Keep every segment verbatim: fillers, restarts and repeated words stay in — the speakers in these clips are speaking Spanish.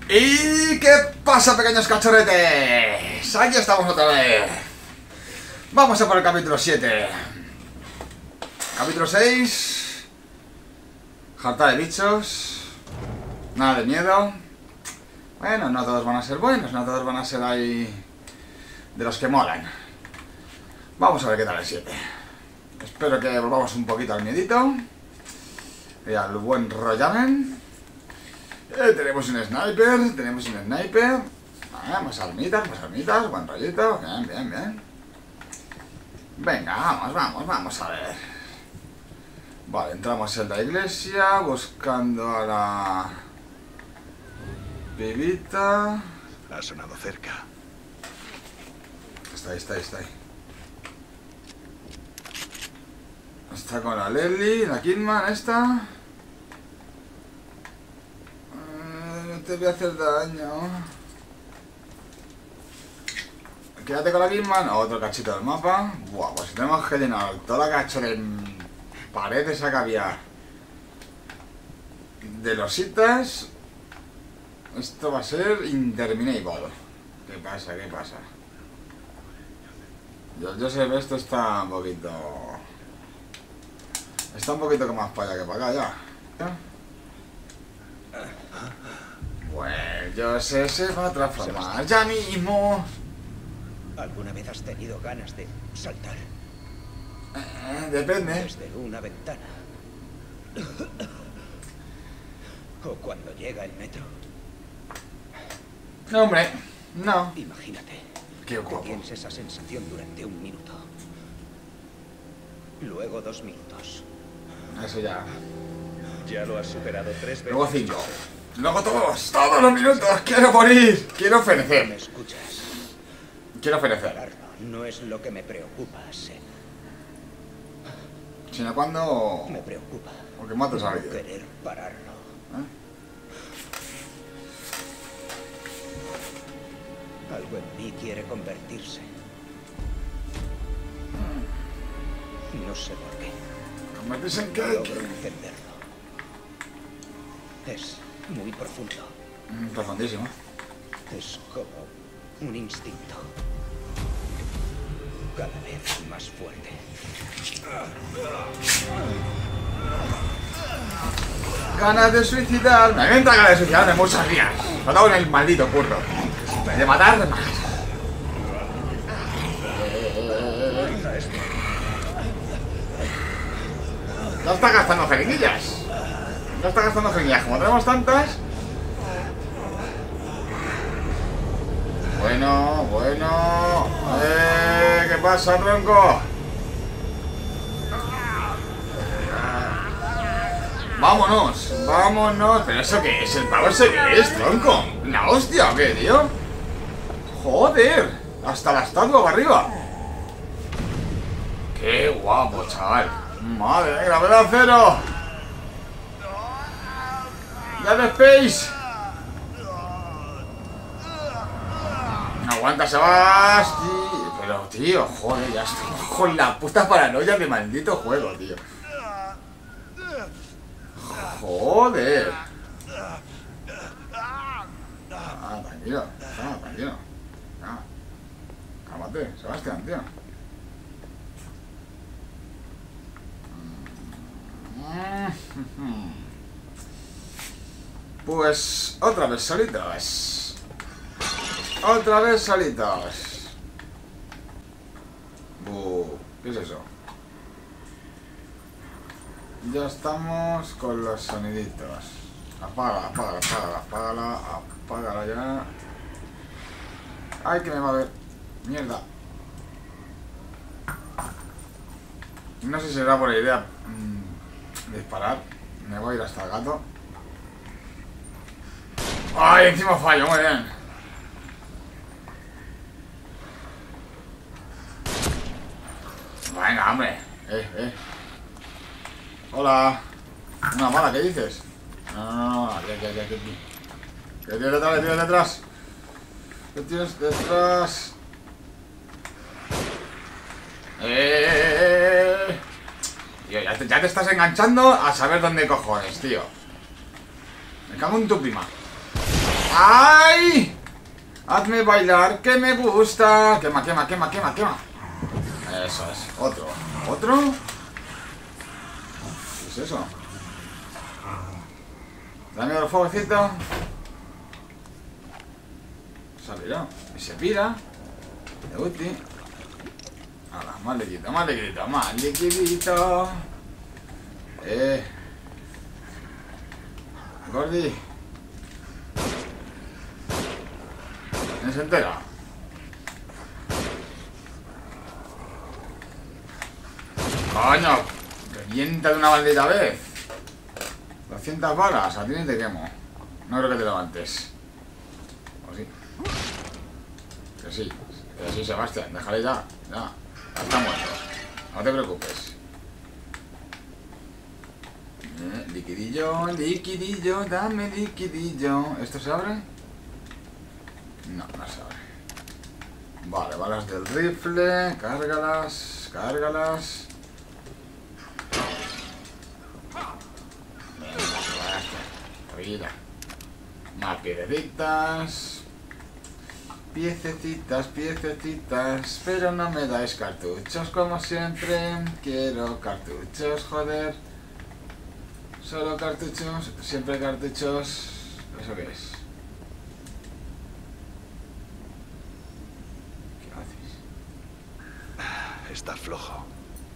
¿Y qué pasa, pequeños cachorretes? Aquí estamos otra vez. Vamos a por el capítulo siete. Capítulo seis. Jarta de bichos. Nada de miedo. Bueno, no todos van a ser buenos, no todos van a ser ahí de los que molan. Vamos a ver qué tal el siete. Espero que volvamos un poquito al miedito y al buen rollamen. Eh, tenemos un sniper, tenemos un sniper. Ah, más armitas, más armitas, buen rollito. Bien, bien, bien. Venga, vamos, vamos, vamos a ver. Vale, entramos en la iglesia buscando a la pibita. Ha sonado cerca. Está ahí, está ahí, está ahí. Está con la Lely, la Kidman, esta. No te voy a hacer daño. Quédate con la Kidman. Otro cachito del mapa. Buah, pues si tenemos que llenar toda la cacho de paredes a caviar de lositas, esto va a ser interminable. ¿Qué pasa? ¿Qué pasa? Yo, yo sé que esto está un poquito... Está un poquito más para allá que para acá ya. ¿Ya? Pues yo sé, se va a transformar ya mismo. ¿Alguna vez has tenido ganas de saltar? Eh, depende. Desde una ventana. ¿O cuando llega el metro? No, hombre, no. Imagínate Qué que guapo. tienes esa sensación durante un minuto. Luego dos minutos. Eso ya. Ya lo has superado tres veces. Luego cinco. Luego todos, todos los minutos. Quiero morir. Quiero ¿Me fenecer. escuchas? Quiero fenecer. Pararlo no es lo que me preocupa, Sen. Sino cuando... Me preocupa Porque matas a no alguien. querer pararlo. ¿Eh? Algo en mí quiere convertirse. No sé por qué. ¿Convertirse en No qué? logro entenderlo. Es muy profundo. Mm, Profundísimo. Es como un instinto. Cada vez más fuerte. Ganas de suicidarme. A mí me entra ganas de suicidarme muchos días. Lo hago en el maldito curro. De matar, de matar. No está gastando jeringuillas. No está gastando jeringuillas. Como tenemos tantas. Bueno, bueno. Eh, ¿qué pasa, tronco? Vámonos, vámonos. ¿Pero eso qué es? ¿El pavo ese qué es, tronco? ¿La hostia o qué, tío? Joder, hasta la estatua para arriba. Qué guapo, chaval. Madre mía, gravedad cero. ¡Ya de Space! Aguanta, Sebasti. Pero, tío, joder, ya estoy con la puta paranoia de maldito juego, tío. Joder. Ah, tranquilo, ah, tranquilo. Ah, cálmate, Sebastián, tío. Pues otra vez solitos. Otra vez solitos. Buh, ¿qué es eso? Ya estamos con los soniditos. Apaga, apaga, apaga, apágala, apágala ya. Ay, que me va a ver. Mierda. No sé si será buena idea mmm, disparar. Me voy a ir hasta el gato. Ay, encima fallo, muy bien. Venga, hombre. Eh, eh. Hola. Una mala, ¿qué dices? No, no, no, no. Aquí, aquí, aquí, aquí. ¿Qué tienes detrás? ¿Qué tienes detrás? ¿Qué tienes detrás? Eh. Tío, ya te, ya te estás enganchando a saber dónde cojones, tío. Me cago en tu prima. ¡Ay! Hazme bailar, que me gusta. Quema, quema, quema, quema, quema. Eso es. Otro. ¿Otro? ¿Qué es eso? Dame el fueguecito. Se ha pirado. Y se pira. De ulti. Ahora, más liquidito, más liquidito, más liquidito. Eh. Gordi. ¿No se entera? ¡Coño! ¡Revienta de una maldita vez! doscientas balas, a ti ni te quemo. No creo que te levantes. ¿O sí? Que sí, que sí, Sebastián, déjale ya. Ya, ya está muerto. No te preocupes. Eh, liquidillo, liquidillo, dame liquidillo. ¿Esto se abre? No, no se abre. Vale, balas del rifle. Cárgalas, cárgalas. Venga, más piececitas. Piececitas, piececitas. Pero no me dais cartuchos como siempre. Quiero cartuchos, joder. Solo cartuchos, siempre cartuchos. ¿Eso qué es? ¿Qué haces? Está flojo.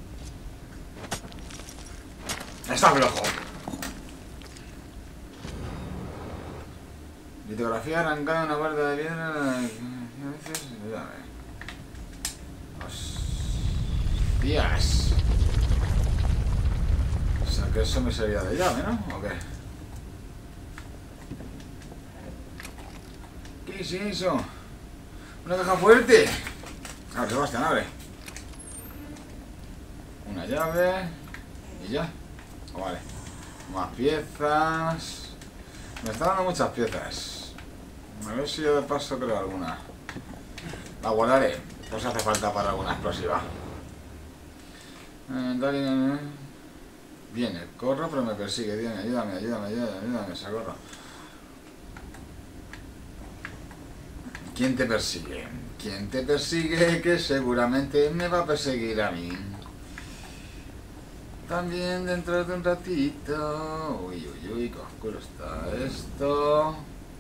Está flojo. Litografía arrancada una barda de piedra. A veces. Hostias. O sea que eso me servía de llave, ¿no? ¿O qué? ¿Qué es eso? Una caja fuerte. Abre, Sebastián, abre. Una llave. Y ya. Oh, vale. Más piezas. Me está dando muchas piezas. A ver si yo de paso creo alguna. La guardaré. Pues hace falta para alguna explosiva. Eh, Viene, corro, pero me persigue. Viene, ayúdame, ayúdame, ayúdame, ayúdame, socorro. ¿Quién te persigue? ¿Quién te persigue? Que seguramente me va a perseguir a mí. También dentro de un ratito. Uy, uy, uy, qué oscuro está esto.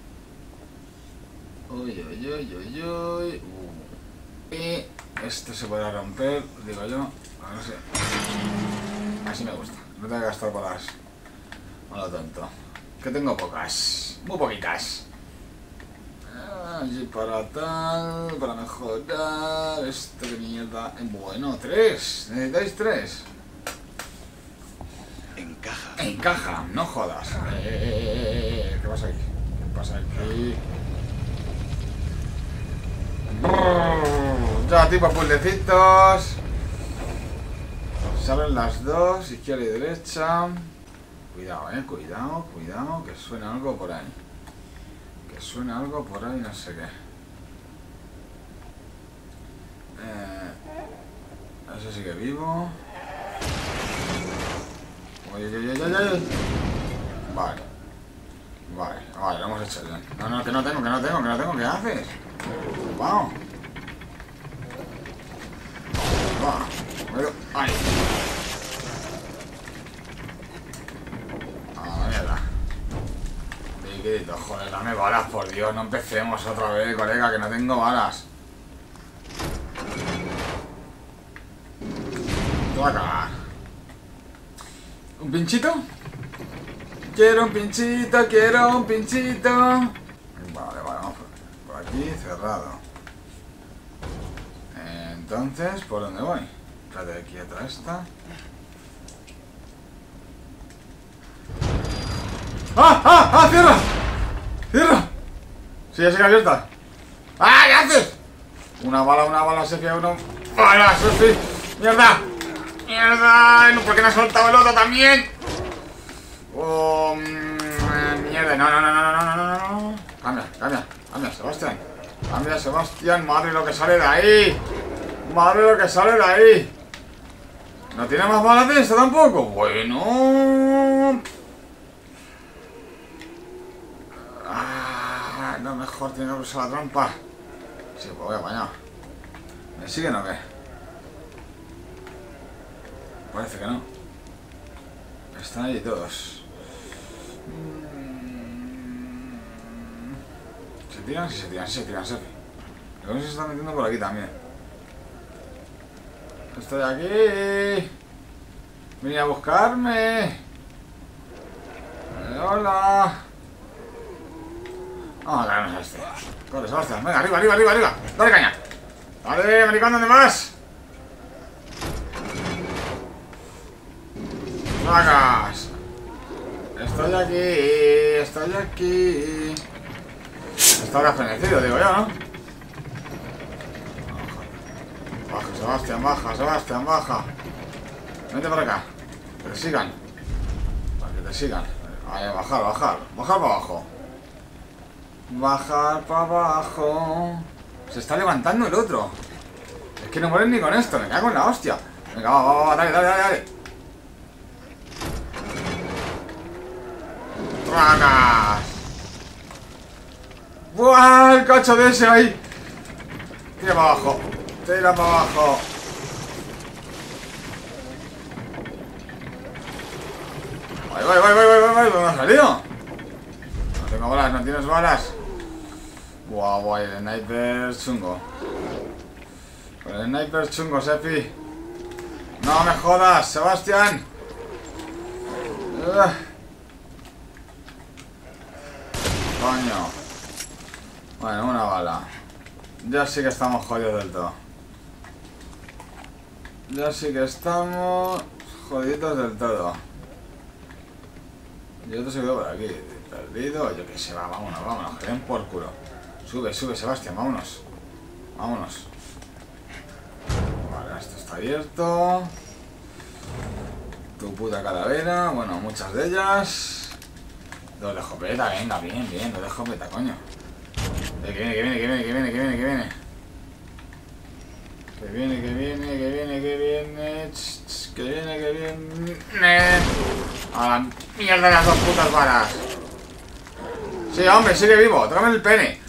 Uy, uy, uy, uy, uy. Uh. Y esto se podrá romper, digo yo. No sé. Así me gusta. No tengo que gastar balas a lo tonto. Que tengo pocas. Muy poquitas. Allí para tal. Para mejorar. Esto de mierda. Bueno, tres. ¿Necesitáis tres? Encaja. Encaja, no jodas. Eh, ¿Qué pasa aquí? ¿Qué pasa aquí? Ya, tipo puzzlecitos. Se abren las dos, izquierda y derecha. Cuidado, eh, cuidado, cuidado, que suena algo por ahí. Que suena algo por ahí, no sé qué. Eh, ese sigue vivo. Oye, oye, oye, oye. Vale. Vale, vale, lo hemos hecho bien. No, no, que no tengo, que no tengo, que no tengo. ¿Qué haces? Vamos. Va. Pero, ay. Ah, mierda. Liquidito, joder, dame balas, por Dios. No empecemos otra vez, colega, que no tengo balas. Te va a cagar. ¿Un pinchito? Quiero un pinchito, quiero un pinchito. Vale, vale, vamos por aquí, cerrado. Entonces, ¿por dónde voy? Quédate quieta esta. ¡Ah, ah, ah! ¡Cierra! ¡Cierra! Sí, ya se queda abierta. ¡Ah, qué haces! Una bala, una bala, se queda uno. ¡Bala, Sofi! ¡Mierda! ¡Mierda! ¿Por qué no has soltado el otro también? Oh, mierda. No, no, no, no, no, no, no, no. Cambia, cambia, cambia, Sebastián. Cambia, Sebastián. Madre lo que sale de ahí. Madre lo que sale de ahí. ¿No tiene más balas de esta tampoco? Bueno. Ah, no, mejor tiene que usar la trampa. Sí, pues voy apañado. ¿Me siguen o qué? Parece que no. Están allí todos. ¿Se tiran? Sí, se tiran, sí, se tiran, Sefi. Lo que se están metiendo por aquí también. Estoy aquí. Vine a buscarme. Eh, hola. Vamos a caernos a este. Corre, Sebastián. Venga, arriba, arriba, arriba, arriba. Dale caña. Dale, maricón, ¿dónde vas? ¡Vacas! Estoy aquí, estoy aquí. Está fenecido, digo yo, ¿no? Baja, Sebastián, baja, Sebastián, baja. Vente para acá. Que te sigan. Para que te sigan. Ahí, bajar, bajar. Bajar para abajo. Bajar para abajo. Se está levantando el otro. Es que no mueren ni con esto. Me cago en la hostia. Venga, va, va, va. Dale, dale, dale, dale. ¡Tracas! ¡Buah! El cacho de ese ahí. Tira para abajo. Tira para abajo. ¡Vaya, vaya, vaya, vaya, vaya! ¿Dónde has salido? No tengo balas, no tienes balas. Buah, buah, el sniper chungo. El sniper chungo, Sefi. No me jodas, Sebastián. Uh. Coño. Bueno, una bala. Ya sí que estamos jodidos del todo. Ya sí que estamos jodidos del todo. Y otro se quedó por aquí. Perdido. Yo que sé, va, vámonos, vámonos. Que den por culo. Sube, sube, Sebastián, vámonos. Vámonos. Vale, esto está abierto. Tu puta calavera. Bueno, muchas de ellas. Dos de escopeta, venga, bien, bien. Dos de escopeta, coño. Eh, que viene, que viene, que viene, que viene, que viene, que viene. Que viene, que viene, que viene, que viene. Ch, ch, que viene, que viene. A la mierda de las dos putas balas. Sí, hombre, sigue vivo. Tócame el pene.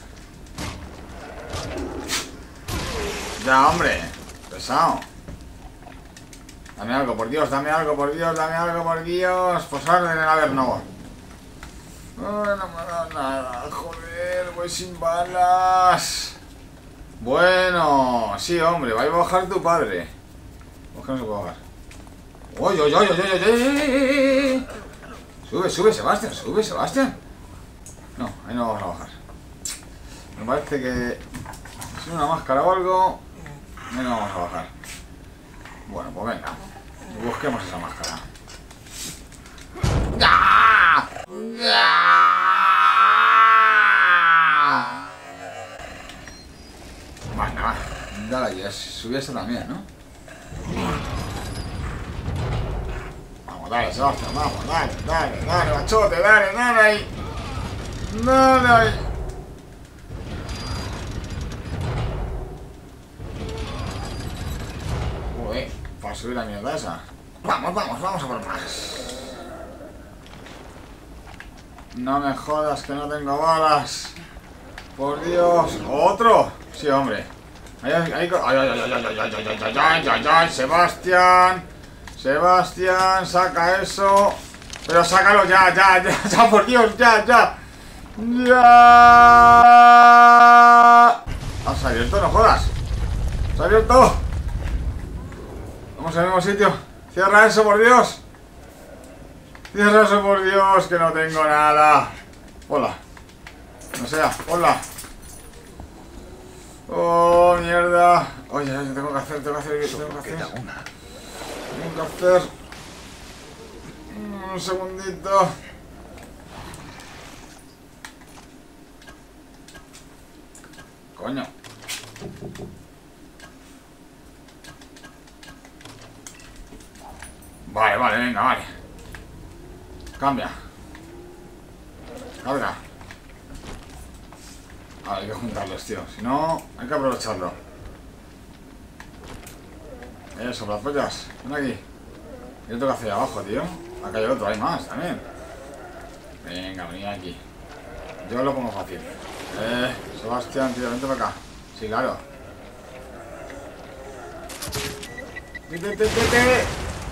Ya, hombre. Pesado. Dame algo, por Dios, dame algo, por Dios, dame algo, por Dios. Pues orden en haber no. No, no me ha dado nada. Joder, voy sin balas. Bueno, sí, hombre, va a bajar tu padre. ¿Por qué no se puede bajar? ¡Oy, oy, oy, oy, oy, oy, oy! Sube, sube, Sebastián, sube, Sebastián. No, ahí no vamos a bajar. Me parece que si una máscara o algo, ahí no vamos a bajar. Bueno, pues venga, busquemos esa máscara. ¡Ya! ¡Ya! Venga, va, dale allí, subiese también, ¿no? Vamos, dale, Sebastián, vamos, dale, dale, dale, machote, dale, dale ahí. Dale ahí. Uy, para subir la mierda esa. Vamos, vamos, vamos a por más. No me jodas que no tengo balas. Por Dios. ¿Otro? Sí, hombre. Ay, ay, ay, ay, ay, ay, ay, ay, ay, ay, ay, ay, ay, Sebastián. Sebastián, saca eso. Pero sácalo ya, ya, ya, ya, por Dios, ya, ya. Ya. ¿Has abierto? No jodas. ¿Se ha abierto? Vamos al mismo sitio. Cierra eso, por Dios. Cierra eso, por Dios, que no tengo nada. Hola. No sea, hola. Oh, mierda. Oye, tengo que hacer, tengo que hacer, tengo que hacer. Tengo que hacer. Un segundito. Coño. Vale, vale, venga, vale. Cambia. Carga. Ah, hay que juntarlos, tío. Si no, hay que aprovecharlo. Eso, las pollas. Ven aquí. Yo tengo que hacer abajo, tío. Acá hay otro, hay más también. Venga, venid aquí. Yo lo pongo fácil. Eh, Sebastián, tío, vente para acá. Sí, claro. ¡Vete, vete, vete!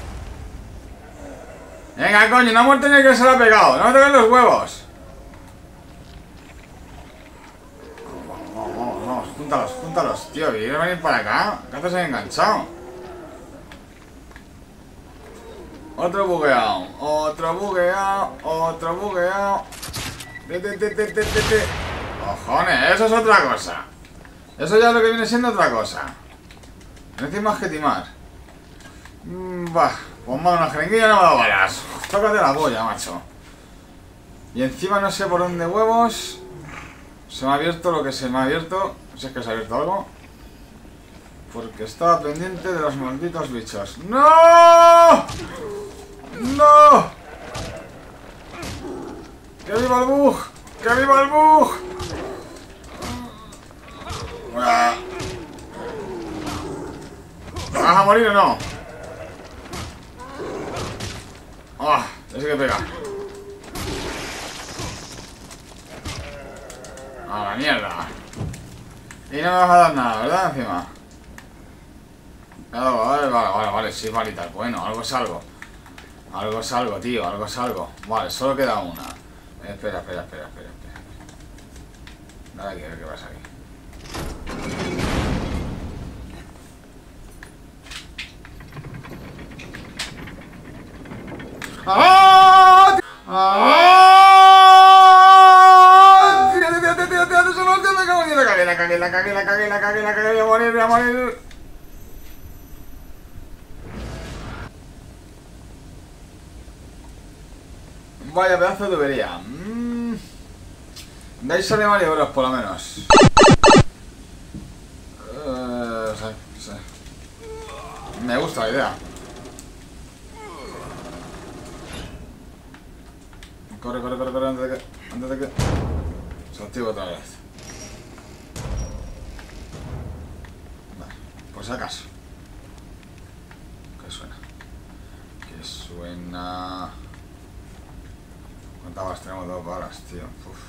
Venga, coño, no ha muerto ni el que se lo ha pegado. No me toquen los huevos. Vamos, vamos, vamos, vamos. Júntalos, júntalos, tío. ¿Quieres venir para acá? ¿Qué haces ahí enganchado? Otro bugueado, otro bugueado, otro bugueado. Vete, vete, vete, vete. Cojones, eso es otra cosa. Eso ya es lo que viene siendo otra cosa. No tienes más que timar. Mm, bah, pues más una jeringuilla no me da balas. Tócate la polla, macho. Y encima no sé por dónde huevos. Se me ha abierto lo que se me ha abierto. Si es que se ha abierto algo. Porque estaba pendiente de los malditos bichos. ¡No! ¡No! ¡Que viva el bug! ¡Que viva el bug! ¿Vas a morir o no? ¡Ah! Oh, ese que pega. ¡A la mierda! Y no me vas a dar nada, ¿verdad? Encima. Vale, vale, vale, vale, vale, sí, varitas. Bueno, algo es algo. Algo es algo, tío, algo es algo. Vale, solo queda una. Eh, espera, espera, espera, espera, espera. Dale aquí, a ver qué pasa aquí. ¡Ah! ¡Ah! ¡Tío, tío, tío, tío, tío! ¡Eso no! ¡Me cago en la cagué, la cagué, la cagué, la cagué, la cagué, la cagué! ¡Voy a morir, voy a morir! Vaya pedazo de tubería. Mm. De ahí sale varios euros por lo menos. Uh, sí, sí. Me gusta la idea. Corre, corre, corre, corre antes de que, antes de que se active otra vez. Vale, por si acaso. ¿Qué suena? ¿Qué suena? ¿Cuántas balas tenemos? Dos balas, tío. Uf.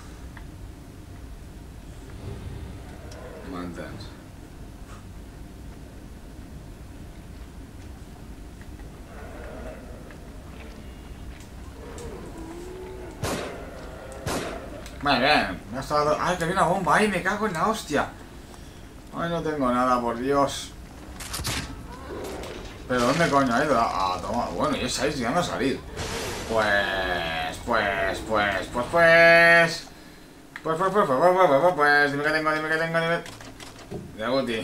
Mantens. Vale, bien. Me ha estado... ¡Ay, que viene una bomba! ¡Ay, me cago en la hostia! ¡Ay, no tengo nada, por Dios! ¿Pero dónde coño ha ido? Ah, toma. Bueno, y es ahí llegando a salir. Pues... Pues... Pues... Pues... Pues... Pues... Pues... Pues... Pues... Pues... Pues... Pues... Pues... Dime que tengo, dime que tengo, dime... De Aguti.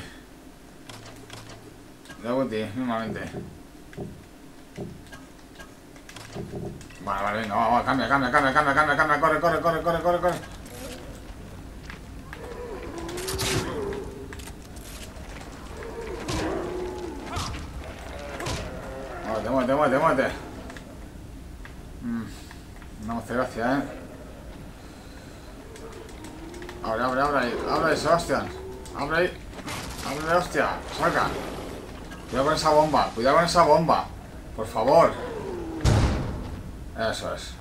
De Aguti, mismamente. Vale, vale, venga, vamos, cambia, cambia, cambia, cambia, cambia, cambia, corre, corre, corre, corre, corre, corre. Muévete, muévete, muévete, muévete. Mm, no me hace gracia, eh. Abre, abre, abre ahí, abre ahí, Sebastián. Abre ahí. Abre, hostia, saca. Cuidado con esa bomba, cuidado con esa bomba. Por favor. Eso es.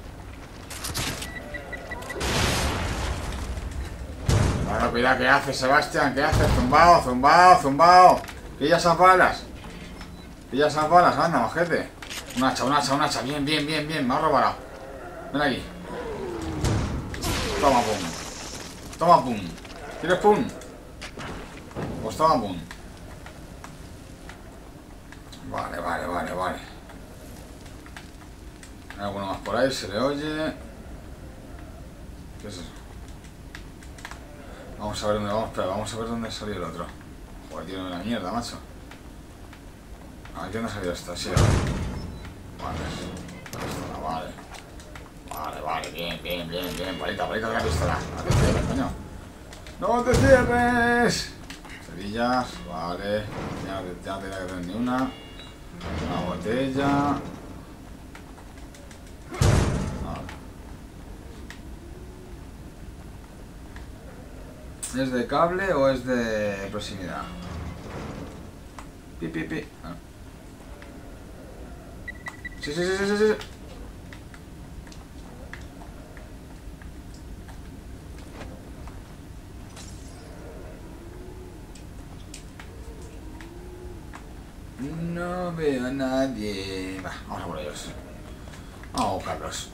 Bueno, cuidado, ¿qué haces, Sebastián? ¿Qué haces? Zumbao, zumbao, zumbao. Pilla esas balas. Pilla esas balas, anda, majete. Un hacha, un hacha, un hacha. Bien, bien, bien, bien. Me ha robado. Ven aquí. Toma, pum. Toma, pum. ¿Quieres pum? Pues toma, pum. Vale, vale, vale, vale. Hay alguno más por ahí, se le oye. ¿Qué es eso? Vamos a ver dónde vamos, pero vamos a ver dónde salió el otro. Joder, tiene una mierda, macho. Aquí dónde salió esta, sí. Vale. Vale. Vale, vale, bien, bien, bien, bien. Palita, palita de la pistola. No te cierres, coño. ¡No te cierres! Cerillas, vale. Ya, ya no tenía que tener ni una. Una botella. ¿Es de cable o es de proximidad? Pi, pi, pi. Ah. Sí, sí, sí, sí, sí. No veo a nadie. Va, vamos a por ellos. Vamos a buscarlos.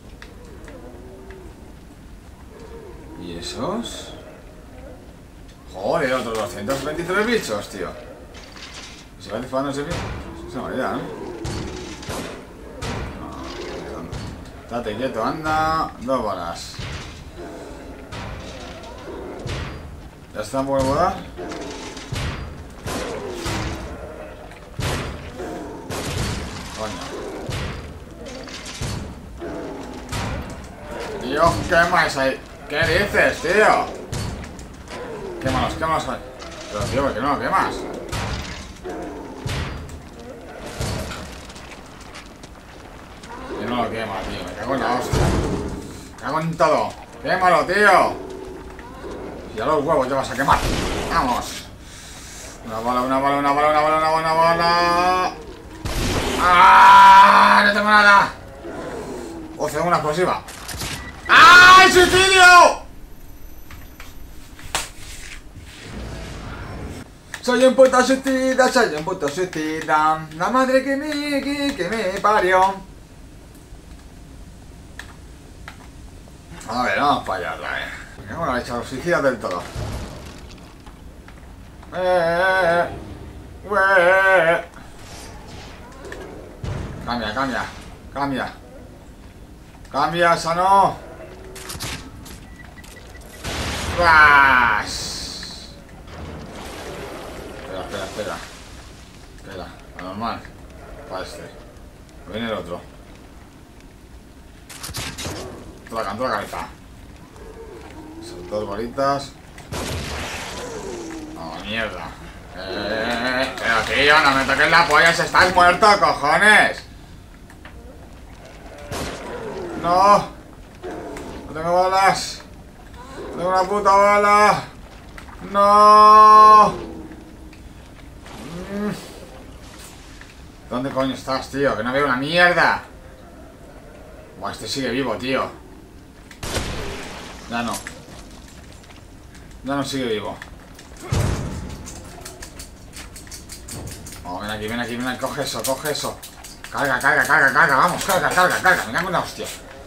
¿Y esos? Joder, otros doscientos veintitrés bichos, tío. ¿Se va disparándose bien? Esa manera, ¿no? No, estate quieto, anda. Dos balas. ¿Ya están por volar? Coño. Dios, ¿qué más hay? ¿Qué dices, tío? Quémalos, quémalos. Pero tío, ¿por qué no lo quemas? Yo no lo quema, tío. Me cago en la hostia. Me cago en todo. Quémalo, tío. Y a los huevos te vas a quemar. Vamos. Una bala, una bala, una bala, una bala, una bala, una bala. ¡Ah! No tengo nada. O tengo una explosiva. ¡Ay, suicidio! Soy un puto suicida, soy un puto suicida. La madre que me, que, que me parió. A ver, vamos para allá, eh. Me cago en la leche, los suicidas del todo. Eh, eh. Cambia, cambia, cambia. Cambia, esa no. ¡Ras! Espera, espera, espera. Espera, anormal. Para este. Viene el otro. Toda la, toda la cabeza. Son dos bolitas. Oh, mierda. Eh, pero tío, no me toques la polla si estás muerto, cojones. No. No tengo balas. No tengo una puta bala. No. ¿Dónde coño estás, tío? Que no veo una mierda. Buah, este sigue vivo, tío. Ya no. Ya no sigue vivo. Oh, ven aquí, ven aquí, ven aquí. Coge eso, coge eso. Carga, carga, carga, carga. Vamos, carga, carga, carga. Me cago en la hostia.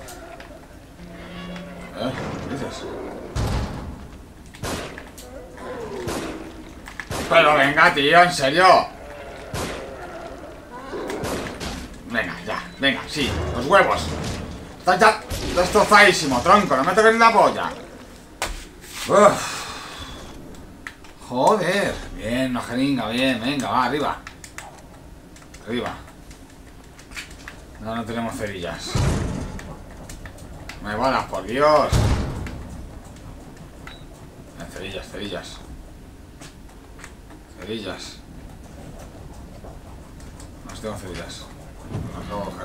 ¿Eh? ¿Qué dices? Pero venga, tío, en serio. Venga, ya, venga, sí, los huevos. Está ya destrozadísimo, tronco, no me toques la polla. Uf. Joder. Bien, una jeringa, bien, venga, va, arriba. Arriba. No, no tenemos cerillas. Me balas, por Dios. Cerillas, cerillas. Cerillas. No tengo cerillas. Las tengo que coger.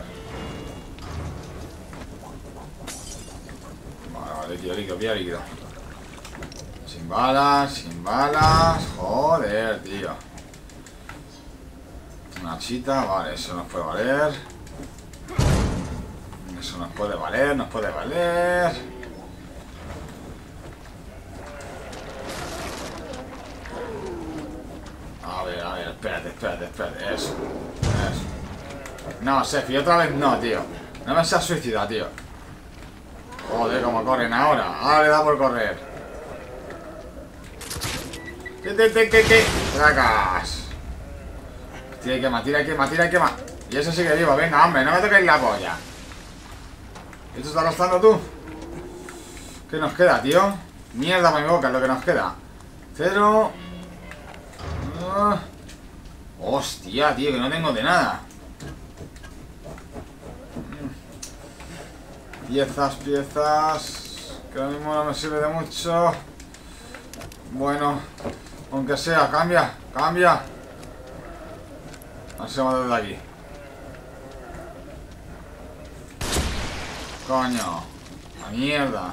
Vale, vale, líquido, líquido, pilla líquido. Sin balas, sin balas. Joder, tío. Una chita, vale, eso nos puede valer. Eso nos puede valer, nos puede valer. A ver, a ver, espérate, espérate, espérate. Eso, eso. No, Sefi, otra vez no, tío. No me seas suicida, tío. Joder, cómo corren ahora. Ahora le da por correr. ¿Qué, qué, qué, qué, qué? ¡Tracas! Tira y quema, tira y quema, tira y quema. Y eso sigue vivo, venga, hombre, no me toquéis la polla. ¿Esto está gastando tú? ¿Qué nos queda, tío? Mierda para mi boca es lo que nos queda. Cero. Uh. Hostia, tío, que no tengo de nada. Piezas, piezas. Que ahora mismo no me sirve de mucho. Bueno, aunque sea, cambia, cambia. A ver si vamos desde aquí. Coño, la mierda.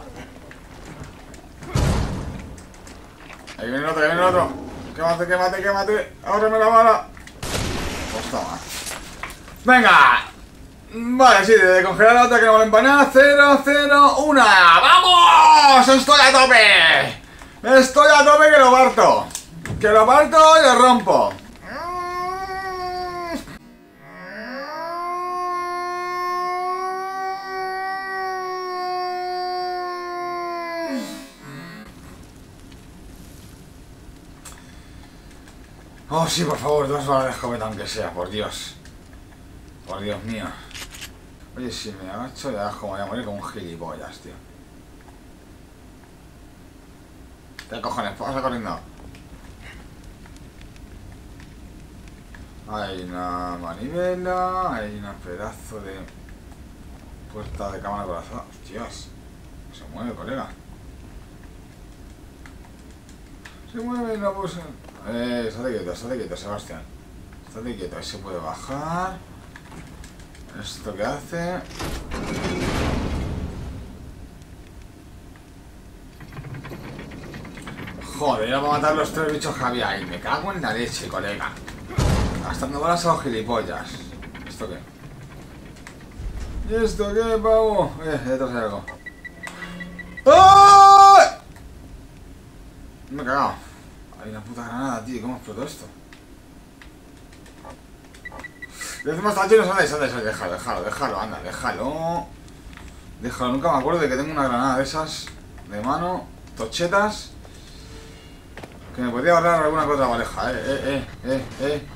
Ahí viene el otro, ahí viene el otro. Quémate, quémate, quémate. Ábreme la bala. Pues toma. Venga. Vale, sí, de congelar la otra que no vale para nada. Cero, cero, una. ¡Vamos! ¡Estoy a tope! Estoy a tope que lo parto. Que lo parto y lo rompo. Oh, sí, por favor, dos balas de escopeta aunque sea, por Dios. Por Dios mío. Oye, si me agacho ya como voy a morir como un gilipollas, tío. ¿Qué cojones? Pasa corriendo. Hay una manivela, hay un pedazo de puerta de cámara corazón. Hostias, se mueve, colega. Se mueve, no puse. Eh, estate quieto, estate quieto, Sebastián. Estate quieto, ahí se puede bajar. Esto que hace. Joder, ya va a matar los tres bichos que había ahí. Me cago en la leche, colega. Gastando balas a los gilipollas. ¿Esto qué? ¿Y esto qué, pavo? Eh, detrás hay algo. ¡Ay! Me he cagado. Hay una puta granada, tío. ¿Cómo explotó esto? Y encima está lleno, sale, sale, sale. Déjalo, déjalo, déjalo, anda, déjalo. Déjalo, nunca me acuerdo de que tengo una granada de esas de mano, tochetas, que me podría ahorrar alguna que otra pareja. Eh, eh, eh, eh, eh.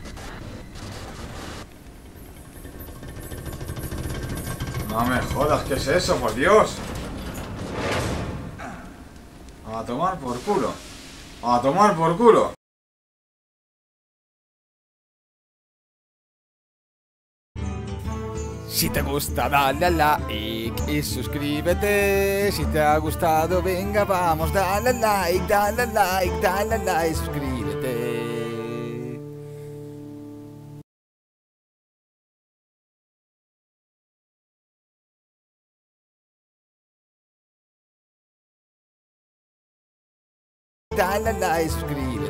No me jodas, ¿qué es eso? Por Dios. A tomar por culo. A tomar por culo. Si te gusta, dale a like y suscríbete. Si te ha gustado, venga, vamos, dale a like, dale a like, dale a like, suscríbete. Dale a like, suscríbete.